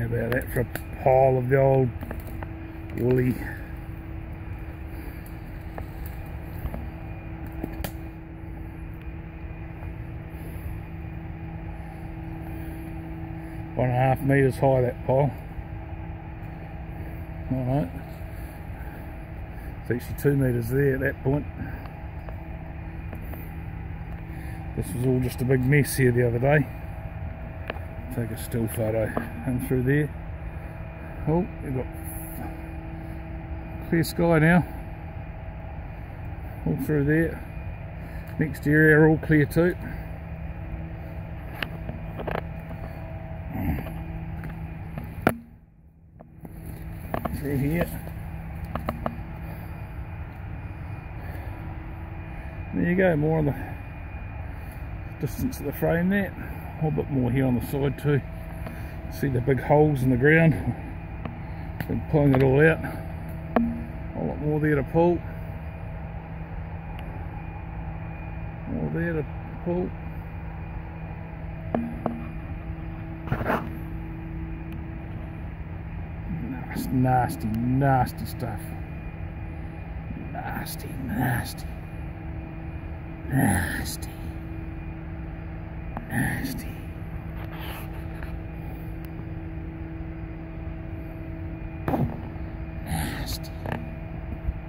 How about that for a pile of the old woolly. One and a half metres high, that pile. Alright. It's actually 2 metres there at that point. This was all just a big mess here the other day. Take a still photo. Come through there. Oh, we've got clear sky now. All through there. Next area all clear too. Through here. There you go, more on the distance of the frame there. A whole bit more here on the side too. See the big holes in the ground. Been pulling it all out. A lot more there to pull. More there to pull. Nasty, nasty stuff. Nasty, nasty. Nasty. Nasty.